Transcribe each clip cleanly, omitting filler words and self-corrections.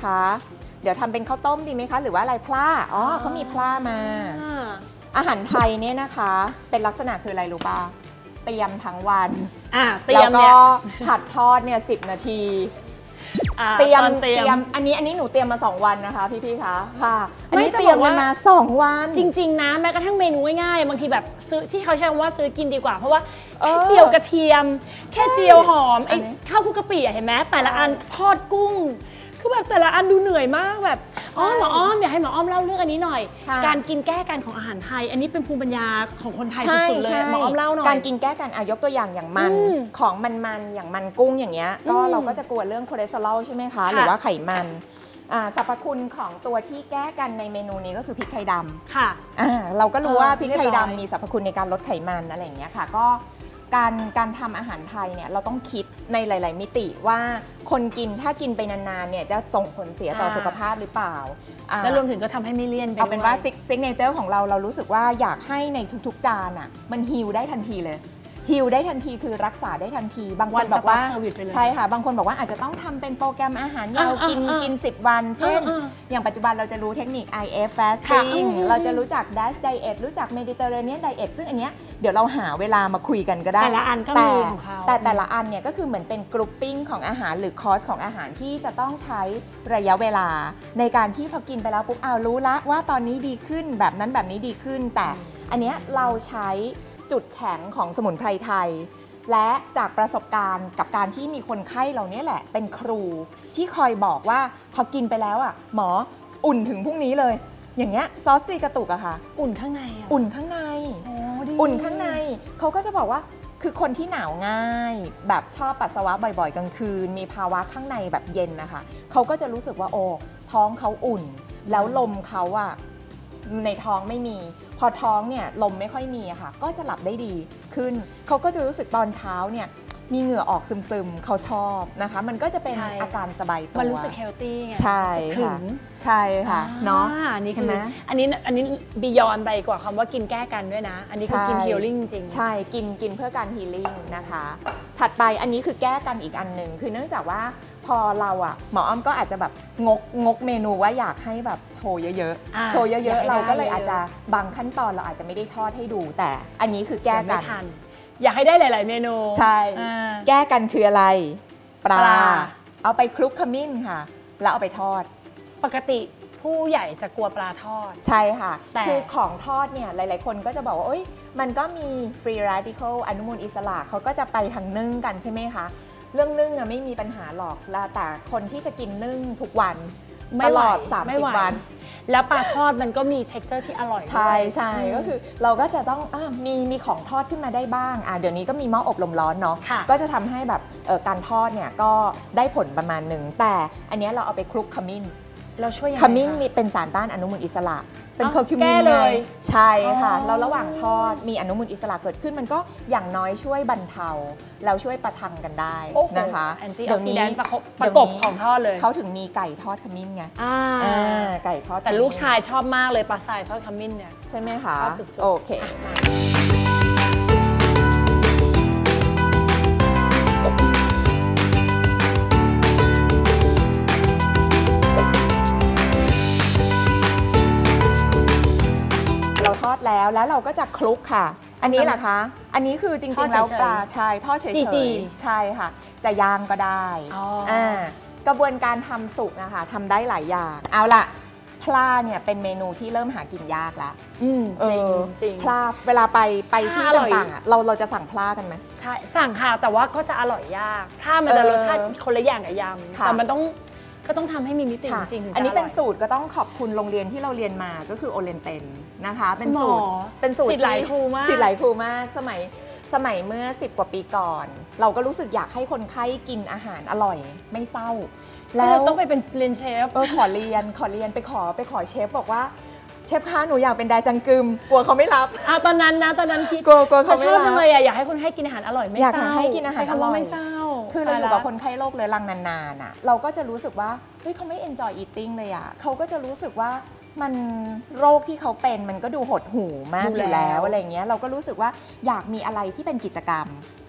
คะเดี๋ยวทำเป็นข้าวต้มดีไหมคะหรือว่าอะไรพล่าเขามีพล่ามาอาหารไทยเนี่ยนะคะเป็นลักษณะคืออะไรรู้ป่ะเตรียมทั้งวันแล้วก็ผัดทอดเนี่ย10 นาทีเตรียมอันนี้หนูเตรียมมา2 วันนะคะพี่ๆคะค่ะอันนี้เตรียมกันมา2 วันจริงๆนะแม้กระทั่งเมนูง่ายๆบางทีแบบซื้อที่เขาใช้คำว่าซื้อกินดีกว่าเพราะว่าแค่เจียวกระเทียมแค่เจียวหอมไอ้ข้าวคลุกกะปิเห็นไหมแต่ละอันทอดกุ้งคือแบบแต่ละอันดูเหนื่อยมากแบบหมออ้อมอยากให้หมออ้อมเล่าเรื่องอันนี้หน่อยการกินแก้กันของอาหารไทยอันนี้เป็นภูมิปัญญาของคนไทยสุดๆเลยหมออ้อมเล่าหน่อยการกินแก้กันยกตัวอย่างมันของมันอย่างมันกุ้งอย่างเงี้ยก็เราก็จะกลัวเรื่องคอเลสเตอรอลใช่ไหมคะหรือว่าไขมันสรรพคุณของตัวที่แก้กันในเมนูนี้ก็คือพริกไทยดำค่ะเราก็รู้ว่าพริกไทยดำมีสรรพคุณในการลดไขมันอะไรอย่างเงี้ยค่ะก็การทำอาหารไทยเนี่ยเราต้องคิดในหลายๆมิติว่าคนกินถ้ากินไปนานๆเนี่ยจะส่งผลเสียต่อสุขภาพหรือเปล่าและรวมถึงก็ทำให้ไม่เลี่ยนไปเอาเป็นว่าซิกเนเจอร์ของเรารู้สึกว่าอยากให้ในทุกๆจานมันฮีลได้ทันทีเลยฮีลได้ทันทีคือรักษาได้ทันทีบางคนบอกว่าใช่ค่ะบางคนบอกว่าอาจจะต้องทำเป็นโปรแกรมอาหารยาวกิน10 วันเช่นอย่างปัจจุบันเราจะรู้เทคนิค IF fasting เราจะรู้จัก Dash Diet รู้จัก Mediterranean Diet ซึ่งอันเนี้ยเดี๋ยวเราหาเวลามาคุยกันก็ได้แต่ละอันก็มีของเขาแต่ละอันเนี่ยก็คือเหมือนเป็นกรุ๊ปปิ้งของอาหารหรือคอร์สของอาหารที่จะต้องใช้ระยะเวลาในการที่พอกินไปแล้วปุ๊บรู้ละว่าตอนนี้ดีขึ้นแบบนั้นแบบนี้ดีขึ้นแต่อันเนี้ยเราใช้จุดแข็งของสมุนไพรไทยและจากประสบการณ์กับการที่มีคนไข้เราเนี่ยแหละเป็นครูที่คอยบอกว่าพอกินไปแล้วหมออุ่นถึงพรุ่งนี้เลยอย่างเงี้ยซอสตีกระตุกอะค่ะอุ่นข้างในอุ่นข้างในอุ่นข้างในเขาก็จะบอกว่าคือคนที่หนาวง่ายแบบชอบปัสสาวะบ่อยๆกลางคืนมีภาวะข้างในแบบเย็นนะคะเขาก็จะรู้สึกว่าโอ้ท้องเขาอุ่นแล้วลมเขาในท้องไม่มีพอท้องเนี่ยลมไม่ค่อยมีอะค่ะก็จะหลับได้ดีขึ้นเขาก็จะรู้สึกตอนเช้าเนี่ยมีเหงื่อออกซึมๆเขาชอบนะคะมันก็จะเป็นอาการสบายตัวมันรู้สึกเฮลตี้ไงใช่ค่ะใช่ค่ะเนาะนี่คืออันนี้บียอนไปกว่าคำว่ากินแก้กันด้วยนะอันนี้คือกินฮีลลิ่งจริงใช่กินเพื่อการฮีลลิ่งนะคะถัดไปอันนี้คือแก้กันอีกอันหนึ่งคือเนื่องจากว่าพอเราหมออ้อมก็อาจจะแบบงกเมนูว่าอยากให้แบบโชว์เยอะๆโชว์เยอะๆเราก็เลยอาจจะบางขั้นตอนเราอาจจะไม่ได้ทอดให้ดูแต่อันนี้คือแก้กันอยากให้ได้หลายๆเมนูใช่แก้กันคืออะไรปลาเอาไปคลุกขมิ้นค่ะแล้วเอาไปทอดปกติผู้ใหญ่จะกลัวปลาทอดใช่ค่ะคือของทอดเนี่ยหลายๆคนก็จะบอกว่ามันก็มีฟรีแรดิคอลอนุมูลอิสระเขาก็จะไปทางนึ่งกันใช่ไหมคะเรื่องนึ่งไม่มีปัญหาหรอกแต่คนที่จะกินนึ่งทุกวันตลอด30 วันแล้วปลาทอดมันก็มี texture ที่อร่อยใช่ก็คือเราก็จะต้องมีของทอดขึ้นมาได้บ้างเดี๋ยวนี้ก็มีหม้ออบลมร้อนเนาะก็จะทำให้แบบการทอดเนี่ยก็ได้ผลประมาณหนึ่งแต่อันนี้เราเอาไปคลุกขมิ้นเราช่วยยังไงขมิ้นมีเป็นสารต้านอนุมูลอิสระเป็นเคอร์คิวมินเลยใช่ค่ะแล้วระหว่างทอดมีอนุมูลอิสระเกิดขึ้นมันก็อย่างน้อยช่วยบรรเทาแล้วช่วยประทังกันได้นะคะเดี๋ยวนี้ประกบของทอดเลยเขาถึงมีไก่ทอดขมิ้นไงไก่ทอดแต่ลูกชายชอบมากเลยปลาทรายทอดขมิ้นเนี่ยใช่ไหมคะโอเคทอดแล้วเราก็จะคลุกค่ะอันนี้แหละคะอันนี้คือจริงๆแล้วปลาชายทอดเฉยๆใช่ค่ะจะย่างก็ได้กระบวนการทำสุกนะคะทำได้หลายอย่างเอาล่ะพลาเนี่ยเป็นเมนูที่เริ่มหากินยากแล้วจริงพลาเวลาไปที่ต่างๆเราจะสั่งพลากันไหมใช่สั่งค่ะแต่ว่าก็จะอร่อยยากพลามันจะรสชาติคนละอย่างกับยำแต่มันก็ต้องทำให้มีมิติจริงๆอันนี้เป็นสูตรก็ต้องขอบคุณโรงเรียนที่เราเรียนมาก็คือโอเรนเตนนะคะเป็นสูตรศิษย์หลายครูมากศิษย์หลายครูมากสมัยเมื่อ10 กว่าปีก่อนเราก็รู้สึกอยากให้คนไข้กินอาหารอร่อยไม่เศร้าแล้วต้องไปเป็นเรียนเชฟขอเรียนไปขอเชฟบอกว่าเชฟคะหนูอยากเป็นไดจังกึมกลัวเขาไม่รับตอนนั้นคิดกลัวเขาไม่รับชอบจังเลยอยากให้คนไข้กินอาหารอร่อยไม่เศร้าอยากให้กินอาหารอร่อยไม่เศร้าคือเราอยู่กับคนไข้โรคเรื้อรังนานๆเราก็จะรู้สึกว่าเขาไม่ enjoy eating เลยเขาก็จะรู้สึกว่ามันโรคที่เขาเป็นมันก็ดูหดหู่มากอยู่แล้วอะไรเงี้ยเราก็รู้สึกว่าอยากมีอะไรที่เป็นกิจกรรม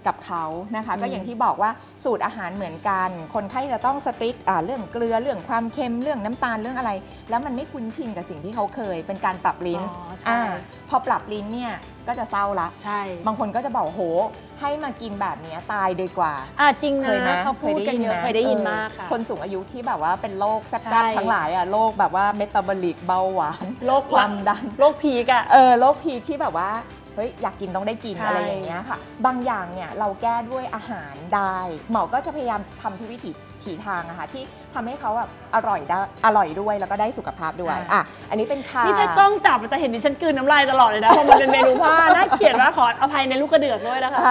กับเขานะคะก็อย่างที่บอกว่าสูตรอาหารเหมือนกันคนไข้จะต้องสตริกเรื่องเกลือเรื่องความเค็มเรื่องน้ำตาลเรื่องอะไรแล้วมันไม่คุ้นชินกับสิ่งที่เขาเคยเป็นการปรับลิ้นพอปรับลิ้นเนี่ยก็จะเศร้าละใช่บางคนก็จะบอกโหให้มากินแบบนี้ตายดีกว่าจริงนะเขาพูดกันเยอะเคยได้ยินมากค่ะคนสูงอายุที่แบบว่าเป็นโรคแซ่บๆทั้งหลายโรคแบบว่าเมตาบอลิกเบาหวานโรคความดันโรคพีกโรคพีกที่แบบว่าเฮ้ยอยากกินต้องได้กินอะไรอย่างเงี้ยค่ะบางอย่างเนี่ยเราแก้ด้วยอาหารได้หมอก็จะพยายามทำทุกวิถีทางนะคะที่ทำให้เขาแบบอร่อยด้วยแล้วก็ได้สุขภาพด้วยอันนี้เป็นค่ะนี่ถ้ากล้องจับจะเห็นดิฉันกลืนน้ำลายตลอดเลยนะเพราะมันเป็นเมนูผ้าน่าเขียนว่าขออภัยในลูกกระเดือกด้วยนะคะ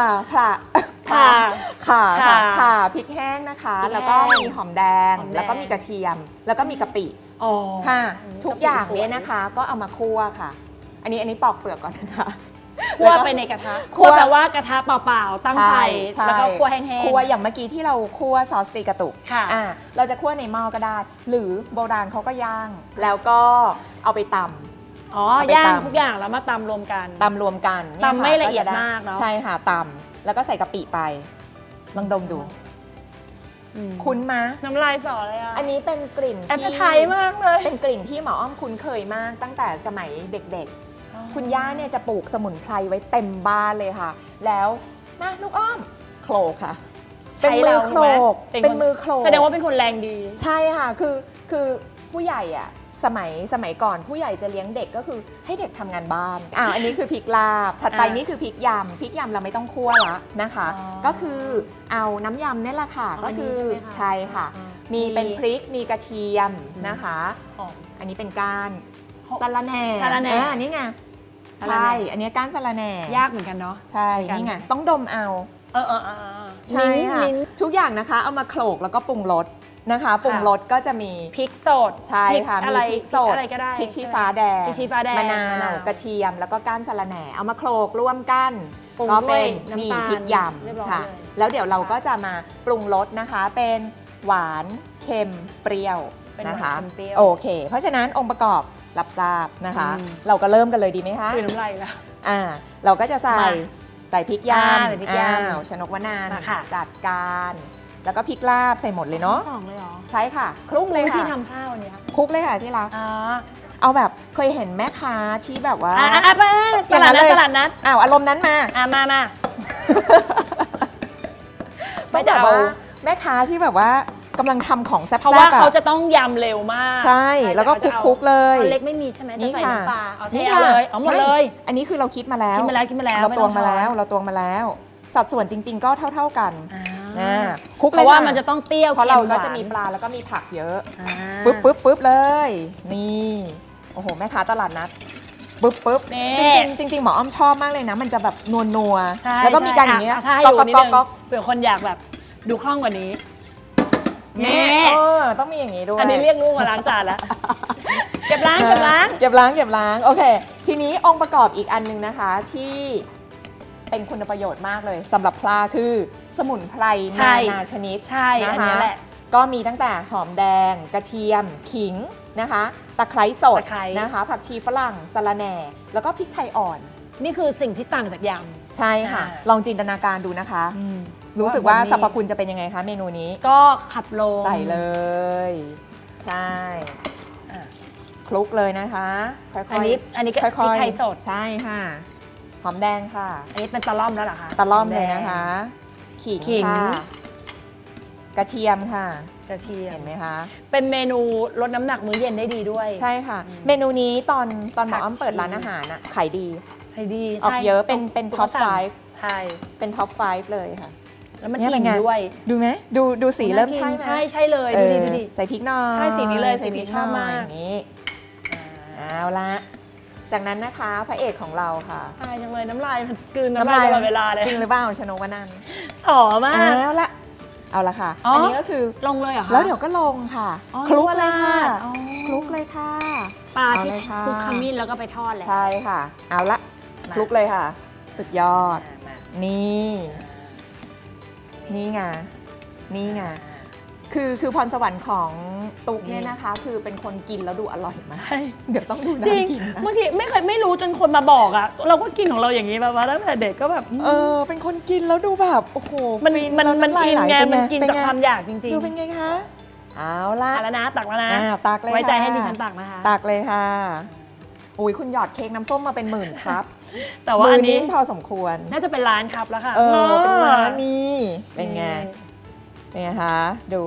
ค่ะพริกแห้งนะคะแล้วก็มีหอมแดงแล้วก็มีกระเทียมแล้วก็มีกะปิค่ะทุกอย่างเนี้ยนะคะก็เอามาคั่วค่ะอันนี้ปอกเปลือกก่อนนะคะคั่วไปในกระทะคั่วแปลว่ากระทะเปล่าๆตั้งไฟแล้วก็คั่วแห้งๆคั่วอย่างเมื่อกี้ที่เราคั่วซอสตีกระตุกเราจะคั่วในหม้อก็ได้หรือโบราณเขาก็ย่างแล้วก็เอาไปตำย่างทุกอย่างแล้วมาตำรวมกันตำไม่ละเอียดมากเนาะใช่ค่ะตำแล้วก็ใส่กะปิไปลองดมดูคุ้นไหมน้ำลายสอเลยอันนี้เป็นกลิ่นที่ไทยมากเลยเป็นกลิ่นที่หมออ้อมคุ้นเคยมากตั้งแต่สมัยเด็กๆคุณย่าเนี่ยจะปลูกสมุนไพรไว้เต็มบ้านเลยค่ะแล้วมาลูกอ้อมโขลกค่ะเป็นมือโขลกแสดงว่าเป็นคนแรงดีใช่ค่ะคือผู้ใหญ่สมัยก่อนผู้ใหญ่จะเลี้ยงเด็กก็คือให้เด็กทำงานบ้านอันนี้คือพริกลาบถัดไปนี่คือพริกยำเราไม่ต้องคั่วละนะคะก็คือเอาน้ำยำนี่แหละค่ะก็คือใช่ค่ะมีเป็นพริกมีกระเทียมนะคะอันนี้เป็นก้านสะระแหน่อันนี้ไงใช่อันนี้ก้านสะระแหน่ยากเหมือนกันเนาะใช่นี่ไงต้องดมเอาใช่ค่ะทุกอย่างนะคะเอามาโขลกแล้วก็ปรุงรสนะคะปรุงรสก็จะมีพริกสดใช่ค่ะมีพริกสดพริกชี้ฟ้าแดงมะนาวกระเทียมแล้วก็ก้านสะระแหน่เอามาโขลกร่วมกันก็เป็นมีพริกยำค่ะแล้วเดี๋ยวเราก็จะมาปรุงรสนะคะเป็นหวานเค็มเปรี้ยวนะคะโอเคเพราะฉะนั้นองค์ประกอบรับทราบนะคะเราก็เริ่มกันเลยดีไหมคะคือน้ำลายแล้วเราก็จะใส่พริกยำชนกวนาจัดการแล้วก็พริกลาบใส่หมดเลยเนาะ 2เลยเหรอใช่ค่ะคลุกเลยค่ะที่ทำข้าววันนี้คลุกเลยค่ะที่รักเอาแบบเคยเห็นแม่ค้าที่แบบว่าตลาดนัดอารมณ์นั้นมาไม่จะว่าแม่ค้าที่แบบว่ากำลังทำของแซ่บๆเพราะว่าเขาจะต้องยำเร็วมากใช่แล้วก็คลุกเลยเล็กไม่มีใช่ไหมจะใส่น้ำปลาเอาเลยเอาหมดเลยอันนี้คือเราคิดมาแล้วเราตวงมาแล้วสัดส่วนจริงๆก็เท่ากันคลุกเพราะว่ามันจะต้องเปรี้ยวเพราะเราก็จะมีปลาแล้วก็มีผักเยอะปึ๊บเลยนี่โอ้โหแม่ค้าตลาดนัดปึ๊บจริงหมออ้อมชอบมากเลยนะมันจะแบบนัวแล้วก็มีการอย่างเงี้ยก๊อกเผื่อคนอยากแบบดูคล่องกว่านี้ต้องมีอย่างนี้ด้วยอันนี้เรียกลูกมาล้างจานแล้วเก็บล้างโอเคทีนี้องค์ประกอบอีกอันนึงนะคะที่เป็นคุณประโยชน์มากเลยสำหรับปลาคือสมุนไพรนานาชนิดนะคะก็มีตั้งแต่หอมแดงกระเทียมขิงนะคะตะไคร้สดนะคะผักชีฝรั่งสะระแหน่แล้วก็พริกไทยอ่อนนี่คือสิ่งที่ต่างจากยำใช่ค่ะลองจินตนาการดูนะคะรู้สึกว่าสรรพคุณจะเป็นยังไงคะเมนูนี้ก็ขับลมใส่เลยใช่คลุกเลยนะคะค่อยๆอันนี้พริกไทยสดใช่ค่ะหอมแดงค่ะอันนี้เป็นตะล่อมแล้วเหรอคะตะล่อมเลยนะคะขิงค่ะกระเทียมค่ะกระเทียมเห็นไหมคะเป็นเมนูลดน้ำหนักมื้อเย็นได้ดีด้วยใช่ค่ะเมนูนี้ตอนหมออ้อมเปิดร้านอาหารขายดีออกเยอะเป็นท็อป 5 ใช่เป็นท็อป 5เลยค่ะแล้วมันอิ่มด้วยดูไหมดูสีเริ่มใช่ไหมใช่เลยดูดิใส่พริกหน่อยใช่สีนี้เลยสีนี้ชอบมากอย่างนี้เอาละจากนั้นนะคะพระเอกของเราค่ะใช่จังเลยน้ำลายมันกลืนน้ำลายตลอดเวลาเลยจริงหรือเปล่าชนกวนันท์สอมากเอาละค่ะอันนี้ก็คือลงเลยเหรอคะแล้วเดี๋ยวก็ลงค่ะคลุกเลยค่ะคลุกเลยค่ะปลาที่คลุกขมิ้นแล้วก็ไปทอดแล้วใช่ค่ะเอาละคลุกเลยค่ะสุดยอดนี่ไงคือพรสวรรค์ของตุ๊กเนี่ยนะคะ คือเป็นคนกินแล้วดูอร่อยมากเดี๋ยวต้องดูจริน่าง กินนะบางทีไม่รู้จนคนมาบอกอ่ะเราก็กินของเราอย่างนี้แบบว่าตั้งแต่เด็กก็แบบเป็นคนกินแล้วดูแบบโอ้โหมันฟิมันแล้วมันำลายกินไหลไงเป็มันกินเป็จากไงความอยากจริงดูเป็นไงคะเอาละๆแล้วนะตักแล้วนะตักเลยไว้ใจให้ค่ะดิฉันตักนะคะตักเลยค่ะอุ้ยคุณหยอดเค้กน้ำส้มมาเป็นหมื่นครับแต่ว่าอันนี้มืพอสมควรน่าจะเป็นร้านครับแล้วค่ะเป็นร้านนี้เป็นไงเป็นไงคะดู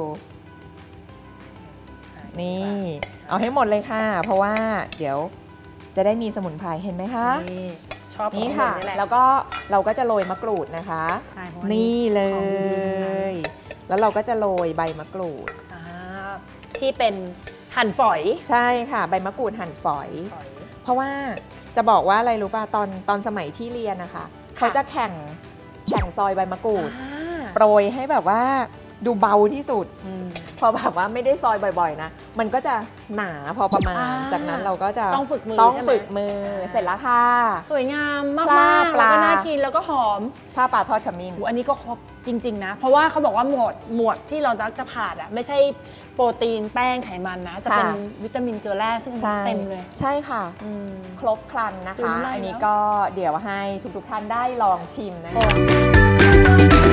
นี่เอาให้หมดเลยค่ะ เพราะว่าเดี๋ยวจะได้มีสมุนไพรเห็นไหมคะนี่ชอบนี่ค่ะนี่แหละแล้วก็เราก็จะโรยมะกรูดนะคะใช่เพราะว่านี่เลของดีย แล้วเราก็จะโรยใบมะกรูดอ่าที่เป็นหั่นฝอยใช่ค่ะ ใบมะกรูดหั่นฝอย เพราะว่าจะบอกว่าอะไรรู้ป่ะตอนสมัยที่เรียนนะคะเขาจะแข่งซอยใบมะกรูด โปรยให้แบบว่าดูเบาที่สุด พอแบบว่าไม่ได้ซอยบ่อยๆนะมันก็จะหนาพอประมาณ จากนั้นเราก็จะต้องฝึกมือต้องใช่ไหมฝึกมือเสร็จแล้วค่ะสวยงามมากปลาๆแล้วก็น่ากินแล้วก็หอมผ้าปลาทอดขมิ้นอันนี้ก็ครบจริง ๆ นะ เพราะว่าเขาบอกว่าหมวดที่เราจะผ่านอ่ะไม่ใช่โปรตีนแป้งไขมันนะ จะเป็นค่ะวิตามินเกลือแร่ซึ่งใช่เต็มเลยใช่ค่ะอืมครบครันนะคุ้มคะมากอันนี้แล้วก็เดี๋ยวให้ทุกๆท่านได้ลองชิมนะคะโอ้